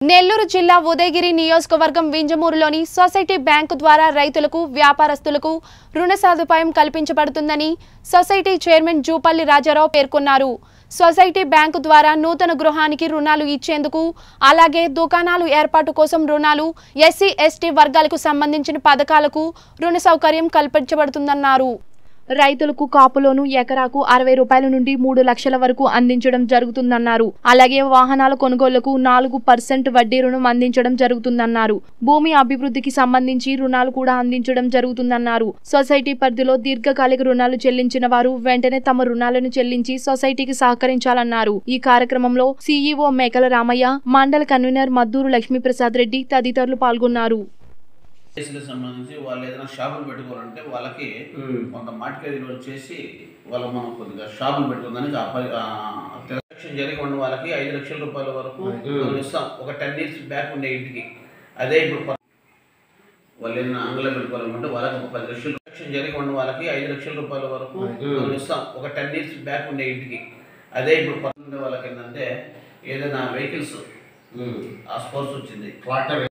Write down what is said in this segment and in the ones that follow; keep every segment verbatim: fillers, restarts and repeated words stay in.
నెల్లూరు జిల్లా ఉదయగిరి నియోజకవర్గం వింజమూరులోని society bank ద్వారా రైతులకు వ్యాపారస్తులకు రుణ సదుపాయం కల్పించబడుతుందని సొసైటీ చైర్మన్ జూపల్లి రాజారావు పేర్కొన్నారు. సొసైటీ బ్యాంకు ద్వారా నూతన గృహానికి రుణాలు ఇచ్చేందుకు అలాగే దుకాణాలు ఏర్పాటు కోసం రుణాలు, ఎస్సీ ఎస్టీ వర్గాలకు సంబంధించిన పథకాలకు రుణ సౌకర్యం కల్పించబడుతుందన్నారు. రైతులకు కాపులోను ఎకరాకు అరవై రూపాయల నుండి మూడు లక్షల వరకు అందించడం జరుగుతుందన్నారు. అలాగే వాహనాల కొనుగోలుకు నాలుగు పర్సెంట్ వడ్డీ రుణం అందించడం జరుగుతుందన్నారు. భూమి అభివృద్ధికి సంబంధించి రుణాలు కూడా అందించడం జరుగుతుందన్నారు. సొసైటీ పరిధిలో దీర్ఘకాలిక రుణాలు చెల్లించిన వారు వెంటనే తమ రుణాలను చెల్లించి సొసైటీకి సహకరించాలన్నారు. ఈ కార్యక్రమంలో సీఈఓ మేకల రామయ్య, మండల కన్వీనర్ మద్దూరు లక్ష్మీప్రసాద్ రెడ్డి తదితరులు పాల్గొన్నారు. సంబంధించి వాళ్ళు ఏదైనా షాపులు పెట్టుకోవాలంటే వాళ్ళకి కొంత మార్కెట్ లోన్ చేసి వాళ్ళు మనం కొద్దిగా షాపులు పెట్టుకుందని ట్రాన్సాక్షన్ జరిగి ఉన్న వాళ్ళకి ఐదు లక్షల రూపాయల వరకు మనం ఇస్తాం. ఒక టెన్ ఇయర్స్ బ్యాక్ ఉండే ఇంటికి అదే ఇప్పుడు వాళ్ళు ఏదైనా ఆంగ్లం పెట్టుకోవాలనుకుంటే వాళ్ళకి ఒక పది లక్షలు ట్రాన్సాక్షన్ జరిగి ఉన్న వాళ్ళకి ఐదు లక్షల రూపాయల వరకు మనం ఇస్తాం. ఒక టెన్ ఇయర్స్ బ్యాక్ ఉండే ఇంటికి అదే ఇప్పుడు ఉండే వాళ్ళకి ఏంటంటే ఏదైనా వెహికల్స్ ఆ స్పోర్ట్స్ వచ్చింది ట్రాక్టర్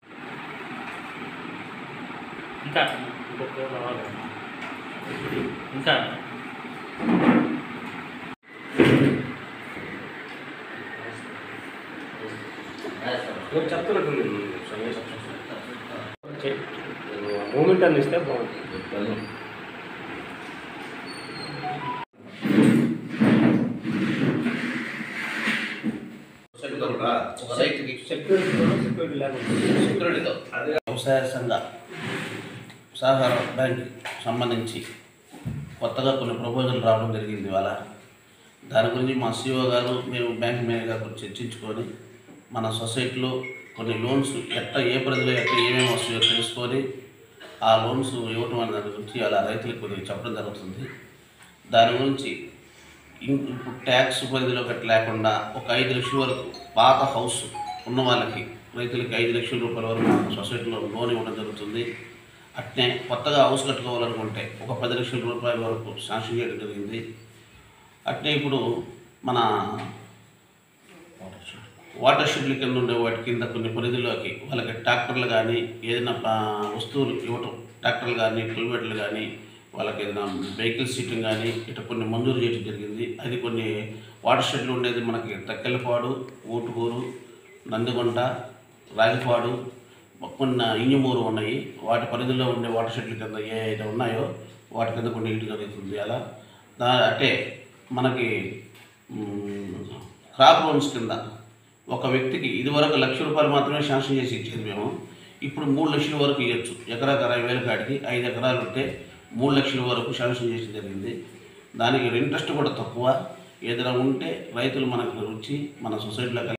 ఇంకా ఇంకా చెప్తున్నట్టు మూమెంట్ అని ఇస్తే బాగుంటుంది. సెక్యూరిటీతో వ్యవసాయ సంఘ సహకార బ్యాంక్ సంబంధించి కొత్తగా కొన్ని ప్రపోజల్ రావడం జరిగింది. ఇవాళ దాని గురించి మా సీఓ గారు మేము బ్యాంక్ మేనేజర్ గారు చర్చించుకొని మన సొసైటీలో కొన్ని లోన్స్ ఎట్లా ఏ పరిధిలో ఎట్లా ఏమేమి వస్తాయో తెలుసుకొని ఆ లోన్స్ ఇవ్వటం అనే దాని గురించి అలా రైతులకు కొద్దిగా చెప్పడం జరుగుతుంది. దాని గురించి ఇప్పుడు ట్యాక్స్ పరిధిలో గట్ట లేకుండా ఒక ఐదు లక్షల వరకు పాత హౌస్ ఉన్న వాళ్ళకి రైతులకి ఐదు లక్షల రూపాయల వరకు మన సొసైటీలో లోన్ ఇవ్వడం జరుగుతుంది. అట్నే కొత్తగా హౌస్ కట్టుకోవాలనుకుంటే ఒక పది లక్షల రూపాయల వరకు శాంక్షన్ చేయడం జరిగింది. అట్నే ఇప్పుడు మన వాటర్ షెడ్ల కింద ఉండే వాటి కింద కొన్ని పరిధిలోకి వాళ్ళకి ట్రాక్టర్లు కానీ ఏదైనా వస్తువులు ఇవ్వటం, ట్రాక్టర్లు కానీ టూవీలర్లు కానీ వాళ్ళకి ఏదైనా వెహికల్ సీటింగ్ కానీ ఇట్లా కొన్ని మంజూరు చేయడం జరిగింది. అది కొన్ని వాటర్ షెడ్లు ఉండేది మనకి తక్కెలపాడు, ఊటుకూరు, నందిగుంట, రాగిపాడు, కొన్ని ఇంజమూరు ఉన్నాయి. వాటి పరిధిలో ఉండే వాటర్ షెడ్ల కింద ఏ అయితే ఉన్నాయో వాటి కింద కొన్ని ఇటు జరుగుతుంది. అలా దా అంటే మనకి క్రాప్ లోన్స్ కింద ఒక వ్యక్తికి ఇదివరకు లక్ష రూపాయలు మాత్రమే శాంక్షన్ చేసి ఇచ్చేది మేము. ఇప్పుడు మూడు లక్షల వరకు ఇవ్వచ్చు. ఎకరాకు అరవై వేల కాడికి ఐదు ఎకరాలు ఉంటే మూడు లక్షల వరకు శాంక్షన్ చేసి జరిగింది. దానికి ఇంట్రెస్ట్ కూడా తక్కువ. ఏదైనా ఉంటే రైతులు మనకు వచ్చి మన సొసైటీలో